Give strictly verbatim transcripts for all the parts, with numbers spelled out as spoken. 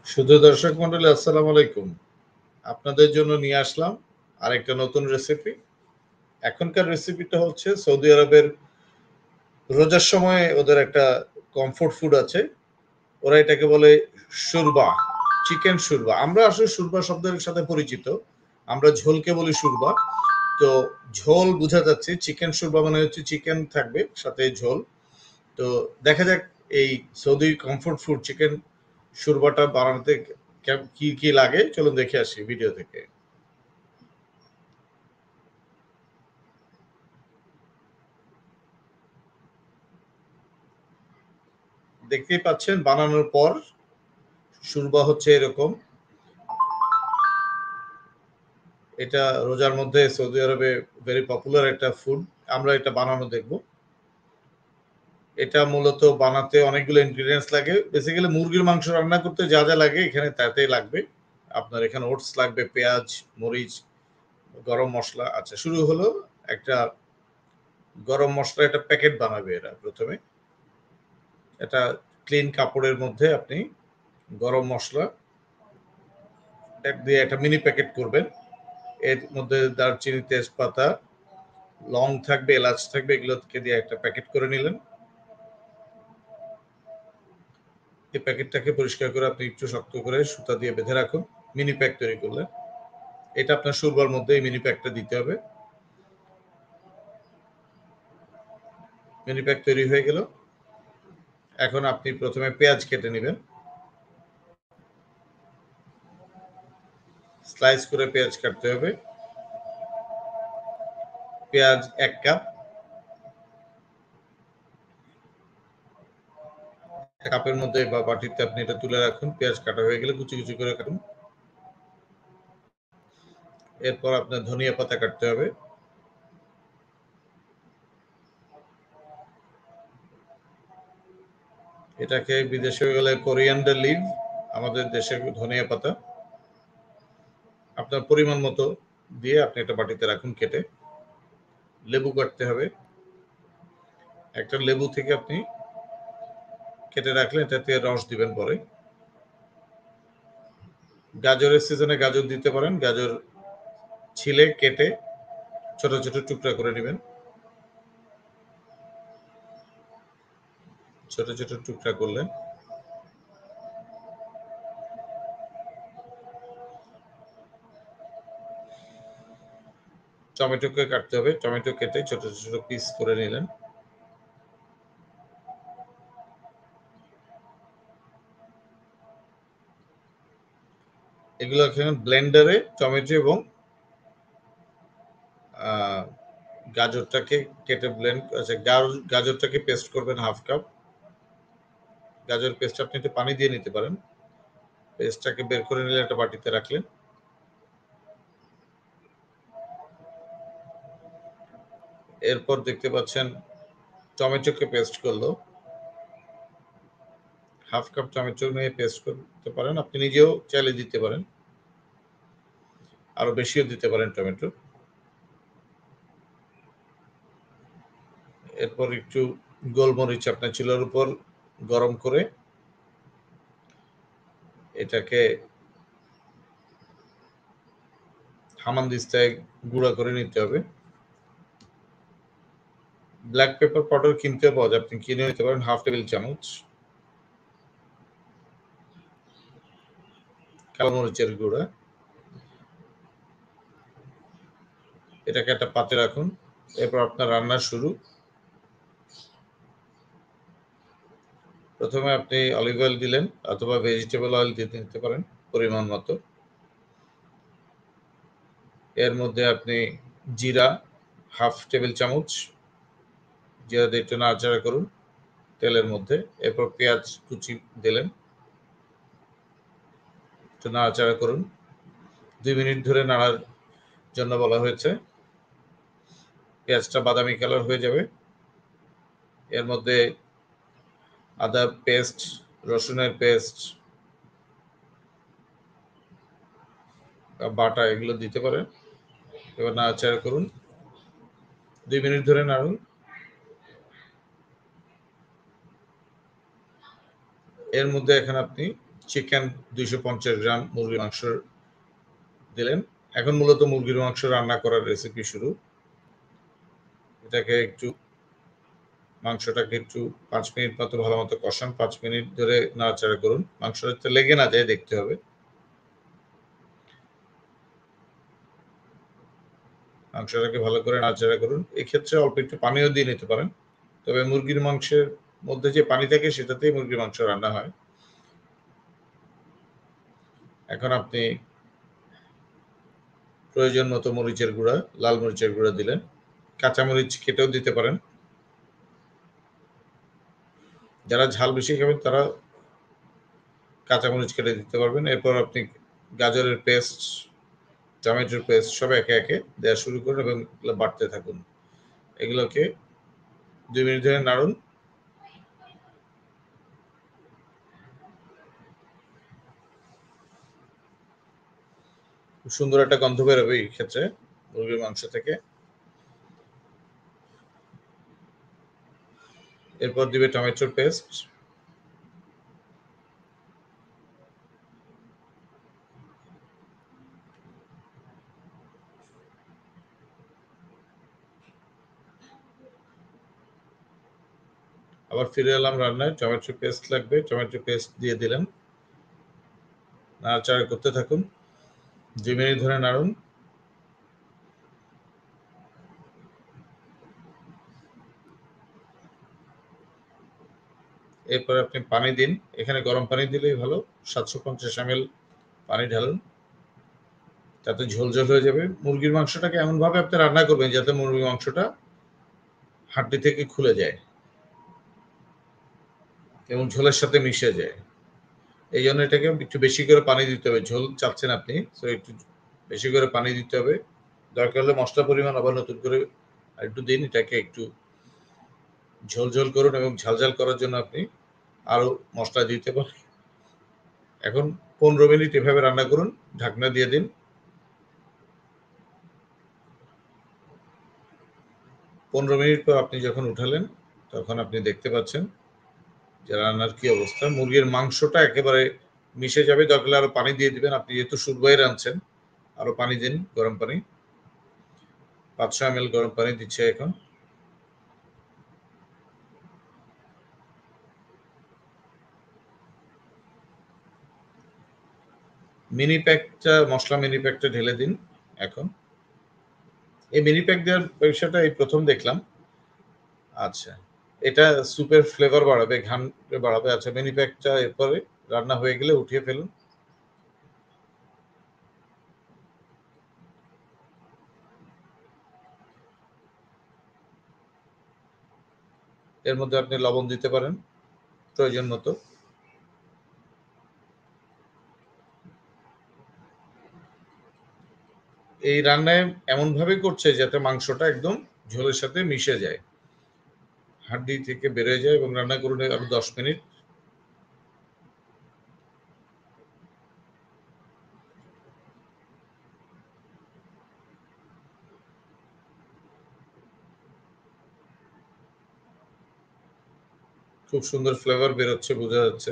শুধু দর্শক মন্ডলী আসসালামু আলাইকুম। আপনাদের জন্য নিয়ে আসলাম আরেকটা নতুন রেসিপি। এখনকার রেসিপিটা হচ্ছে সৌদি আরবের রোজার সময় ওদের একটা কমফোর্ট ফুড আছে। ওরা এটাকে বলে শোরবা, চিকেন শোরবা। আমরা আসলে শোরবা শব্দের সাথে পরিচিত। আমরা ঝোলকে বলি শোরবা। তো ঝোল বোঝা যাচ্ছে, চিকেন শোরবা মানে হচ্ছে চিকেন থাকবে সাথে ঝোল। তো দেখা যাক এই সৌদি কমফোর্ট ফুড চিকেন শোরবাটা বানাতে কি কি লাগে, চলুন দেখে আসি ভিডিও থেকে। দেখতেই পাচ্ছেন বানানোর পর শোরবা হচ্ছে এরকম। এটা রোজার মধ্যে সৌদি আরবে ভেরি পপুলার একটা ফুড। আমরা এটা বানানো দেখব। এটা মূলত বানাতে অনেকগুলো ইনগ্রেডিয়েন্টস লাগে। বেসিক্যালি মুরগির মাংস রান্না করতে যা যা লাগে এখানে তাতেই লাগবে। আপনার এখানে ওটস লাগবে, পেঁয়াজ, মরিচ, গরম মশলা। আচ্ছা, শুরু হলো একটা গরম মশলা একটা প্যাকেট বানাবে এরা প্রথমে। এটা ক্লিন কাপড়ের মধ্যে আপনি গরম মশলা এক দিয়ে একটা মিনি প্যাকেট করবেন। এর মধ্যে দারচিনি, তেজপাতা, লং থাকবে, এলাচ থাকবে, এগুলোকে দিয়ে একটা প্যাকেট করে নিলেন। এই প্যাকেটটাকে পরিষ্কার করে আপনি একটু শক্ত করে সুতা দিয়ে বেঁধে রাখুন। মিনি প্যাক তৈরি করলেন। এটা আপনার শোরবার মধ্যে এই মিনি প্যাকটা দিতে হবে। মিনি প্যাক তৈরি হয়ে গেল। এখন আপনি প্রথমে পেঁয়াজ কেটে নেবেন। স্লাইস করে পেঁয়াজ কাটতে হবে। পেঁয়াজ এক কাপ। কাপের মধ্যে বা বাটিতে আপনি এটা তুলে রাখুন। পেঁয়াজ কাটা হয়ে গেলে কুচি কুচি করে কাটুন। এরপর আপনার ধনিয়া পাতা কাটতে হবে। এটাকে বিদেশে গেলে কোরিয়ান্ডার লিভ, আমাদের দেশে ধনিয়া পাতা। আপনার পরিমাণ মতো দিয়ে আপনি এটা বাটিতে রাখুন কেটে। লেবু কাটতে হবে। একটা লেবু থেকে আপনি কেটে রাখলে এটাতে রস দিবেন পরে। গাজরের সিজনে গাজর দিতে পারেন। গাজর ছিলে কেটে ছোট ছোট টুকরা করে নেবেন। ছোট ছোট টুকরা করলেন। টমেটোকে কাটতে হবে। টমেটো কেটে ছোট ছোট পিস করে নিলেন। এগুলো এখানে ব্লেন্ডারে টমেটো এবং গাজরটাকে কেটে ব্লেন্ড, আচ্ছা গাজরটাকে পেস্ট করবেন হাফ কাপ। গাজর পেস্ট আপনি একটু পানি দিয়ে নিতে পারেন। পেস্টটাকে বের করে নিলে একটা বাটিতে রাখলেন। এরপর দেখতে পাচ্ছেন টমেটোকে পেস্ট করলো। হাফ কাপ টমেটো নিয়ে পেস্ট করতে পারেন। আপনি নিজেও চাইলে দিতে পারেন, আরো বেশিও দিতে পারেন টমেটো। এরপর একটু গোলমরিচ আপনার চুলার উপর গরম করে এটাকে হামানদিস্তায় গুঁড়া করে নিতে হবে। ব্ল্যাক পেপার পাউডার কিনতে পাওয়া যায়, আপনি কিনে নিতে পারেন হাফ টেবিল চামচ। কালো মরিচের গুঁড়া। এটাকে একটা পাত্রে রাখুন। এরপর আপনার রান্না শুরু। প্রথমে আপনি অলিভ অয়েল দিলেন অথবা ভেজিটেবল অয়েল দিয়ে নিতে পারেন পরিমাণ মতো। এর মধ্যে আপনি জিরা হাফ টেবিল চামচ, জিরা দিয়ে একটু নাড়াচাড়া করুন তেলের মধ্যে। এরপর পেঁয়াজ কুচি দিলেন, একটু নাড়াচাড়া করুন। দুই মিনিট ধরে নাড়ার জন্য বলা হয়েছে। পেঁয়াজটা বাদামি কালার হয়ে যাবে। এর মধ্যে আদা পেস্ট, রসুনের পেস্ট, বাটা এগুলো দিতে পারেন। এবার নাড়াচাড়া করুন, দুই মিনিট ধরে নাড়ুন। এর মধ্যে এখন আপনি চিকেন দুইশো পঞ্চাশ গ্রাম, মুরগির মাংস দিলেন। এখন মূলত মুরগির মাংস রান্না করার রেসিপি শুরু। এটাকে একটু মাংসটাকে একটু পাঁচ মিনিট মতো ভালো মতো কষান। পাঁচ মিনিট ধরে নাড়াচাড়া করুন। মাংসটা যাতে লেগে না যায় দেখতে হবে। মাংসটাকে ভালো করে নাড়াচাড়া করুন। এক্ষেত্রে অল্প একটু পানিও দিয়ে নিতে পারেন। তবে মুরগির মাংসের মধ্যে যে পানি থাকে সেটাতেই মুরগির মাংস রান্না হয়। এখন আপনি প্রয়োজন মতো মরিচের গুঁড়া, লাল মরিচের গুঁড়া দিলেন। কাঁচামরিচ কেটেও দিতে পারেন। যারা ঝাল বেশি খাবেন তারা কাঁচামরিচ কেটে দিতে পারবেন। এরপর আপনি গাজরের পেস্ট, টমেটোর পেস্ট সব একে একে দেওয়া শুরু করুন এবং এগুলো বাড়তে থাকুন। এগুলোকে দুই মিনিট ধরে নাড়ুন। খুব সুন্দর একটা গন্ধ বেরোবে এই ক্ষেত্রে মুরগির মাংস থেকে। এরপর দিবে টমেটোর পেস্ট। আবার ফিরে এলাম রান্নায়। টমেটো পেস্ট লাগবে, টমেটো পেস্ট দিয়ে দিলেন। নাড়াচাড়া করতে থাকুন। দুই মিনিট ধরে নাড়ুন। এরপর আপনি পানি দিন। এখানে গরম পানি দিলেই ভালো। সাতশো পঞ্চাশ এম এল পানি ঢালুন। তাতে ঝোল ঝোল হয়ে যাবে। মুরগির মাংসটাকে এমনভাবে আপনি রান্না করবেন যাতে মুরগির মাংসটা হাড্ডি থেকে খুলে যায় এবং ঝোলের সাথে মিশে যায়। এই জন্য এটাকে একটু বেশি করে পানি দিতে হবে। ঝোল চাচ্ছেন আপনি, তো একটু বেশি করে পানি দিতে হবে। দরকার হলে মশলা পরিমাণ আবার নতুন করে একটু দিন। এটাকে একটু ঝোল ঝোল করুন এবং ঝাল ঝাল করার জন্য আপনি আরো মশলা দিতে পারেন। এখন পনেরো মিনিট এভাবে রান্না করুন। ঢাকনা দিয়ে দিন। পনেরো মিনিট পর আপনি যখন উঠালেন তখন আপনি দেখতে পাচ্ছেন যে রান্নার কি অবস্থা। মুরগির মাংসটা একেবারে মিশে যাবে। দরকার হলে আরো পানি দিয়ে দিবেন। আপনি যেহেতু শুরবাই রাঁধছেন, আরো পানি দিন, গরম পানি। পাঁচশো এম এল গরম পানি দিচ্ছে এখন। মিনি প্যাকটা, মশলা মিনি প্যাকটা ঢেলে দিন এখন। এই মিনি প্যাক দেওয়ার বিষয়টা এই প্রথম দেখলাম। আচ্ছা, এটা স্যুপের ফ্লেভার বাড়াবে, ঘ্রাণ বাড়াবে। আচ্ছা, মিনি প্যাকটা এরপরে রান্না হয়ে গেলে উঠিয়ে ফেলুন। এর মধ্যে আপনি লবণ দিতে পারেন প্রয়োজন মতো। এই রান্নায় এমনভাবে করছে যাতে মাংসটা একদম ঝোলের সাথে মিশে যায়, হাড্ডি থেকে বেরোয় যায়, এবং রান্না করুন আরো দশ মিনিট। খুব সুন্দর ফ্লেভার বেরোচ্ছে, বোঝা যাচ্ছে।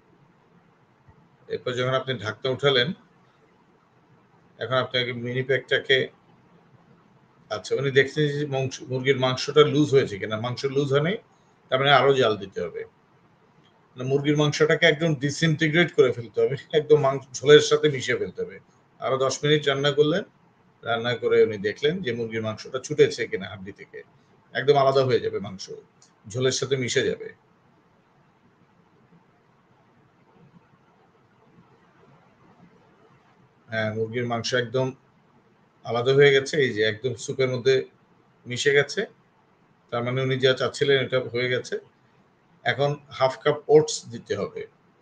এরপর যখন আপনি ঢাকনা উঠালেন, এখন আপনাকে মিনি প্যাকটাকে, আচ্ছা উনি দেখছেন যে মুরগির মাংসটা লুজ হয়েছে কিনা। মাংস লুজ হয় নাই, তার মানে আরো জাল দিতে হবে। মানে মুরগির মাংসটাকে একদম ডিসইনটিগ্রেট করে ফেলতে হবে, একদম মাংস ঝোলের সাথে মিশিয়ে ফেলতে হবে। আরো দশ মিনিট রান্না করলেন। রান্না করে উনি দেখলেন যে মুরগির মাংসটা ছুটেছে কিনা হাড্ডি থেকে। একদম আলাদা হয়ে যাবে মাংস, ঝোলের সাথে মিশে যাবে। হ্যাঁ, মুরগির মাংস একদম আলাদা হয়ে গেছে। এই যে একদম স্যুপের মধ্যে মিশে গেছে। তার মানে উনি যা চাচ্ছিলেন এটা হয়ে গেছে। এখন হাফ কাপ ওটস দিতে হবে।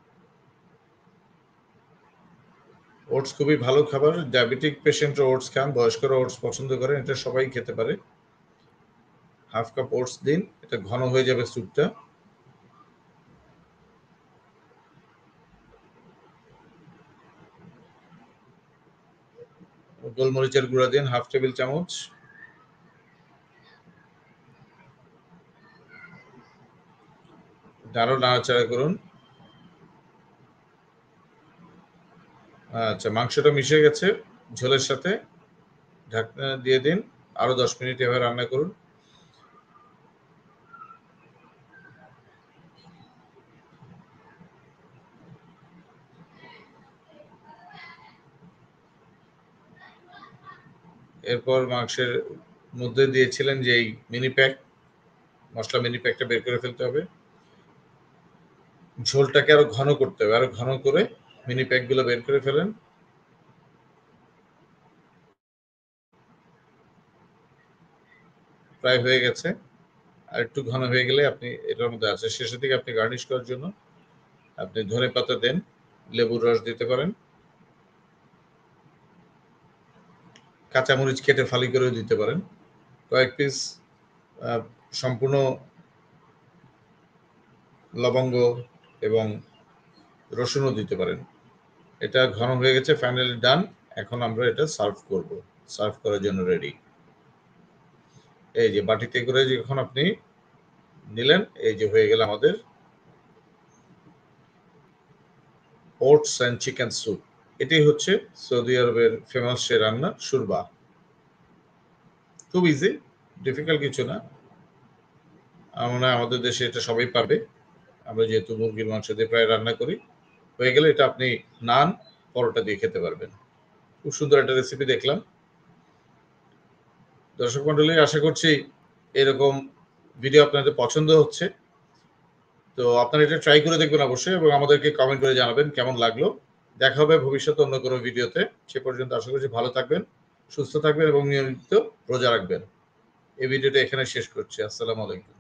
ওটস খুবই ভালো খাবার। ডায়াবেটিক পেশেন্টরা ওটস খান, বয়স্করা ওটস পছন্দ করেন। এটা সবাই খেতে পারে। হাফ কাপ ওটস দিন। এটা ঘন হয়ে যাবে স্যুপটা। গোলমরিচের গুঁড়া দিন হাফ টেবিল চামচ। আরও নাড়াচাড়া করুন। আচ্ছা, মাংসটা মিশে গেছে ঝোলের সাথে। ঢাকনা দিয়ে দিন। আরো দশ মিনিট এভাবে রান্না করুন। এরপর মাংসের মধ্যে দিয়েছিলেন যে এই মিনি প্যাক, মশলা মিনি প্যাকটা বের করে ফেলতে হবে। ঝোলটাকে আরো ঘন করতে হবে, আরো ঘন করে মিনি প্যাকগুলো বের করে ফেলেন। প্রায় হয়ে গেছে। আর একটু ঘন হয়ে গেলে আপনি এটার মধ্যে আছে শেষের দিকে আপনি গার্নিশ করার জন্য আপনি ধনে পাতা দেন, লেবুর রস দিতে পারেন, কাঁচামরিচ কেটে ফালি করেও দিতে পারেন, কয়েক পিস সম্পূর্ণ লবঙ্গ এবং রসুনও দিতে পারেন। এটা ঘন হয়ে গেছে, ফাইনালি ডান। এখন আমরা এটা সার্ভ করব, সার্ভ করার জন্য রেডি। এই যে বাটিতে করে যখন আপনি নিলেন, এই যে হয়ে গেল আমাদের ওটস অ্যান্ড চিকেন স্যুপ। এটি হচ্ছে সৌদি আরবের ফেমাস সে রান্না শোরবা। খুব ইজি, ডিফিকাল্ট কিছু না। আমরা আমাদের দেশে এটা সবাই পারবে। আমরা যেহেতু মুরগির মাংস দিয়ে প্রায় রান্না করি, হয়ে গেলে এটা আপনি নান, পরোটা দিয়ে খেতে পারবেন। খুব সুন্দর একটা রেসিপি দেখলাম। দর্শক মন্ডলী, আশা করছি এরকম ভিডিও আপনাদের পছন্দ হচ্ছে। তো আপনারা এটা ট্রাই করে দেখবেন অবশ্যই এবং আমাদেরকে কমেন্ট করে জানাবেন কেমন লাগলো। দেখা হবে ভবিষ্যতে অন্য কোনো ভিডিওতে। সে পর্যন্ত আশা করছি ভালো থাকবেন, সুস্থ থাকবেন এবং নিয়মিত রোজা রাখবেন। এই ভিডিওটা এখানে শেষ করছি। আসসালামু আলাইকুম।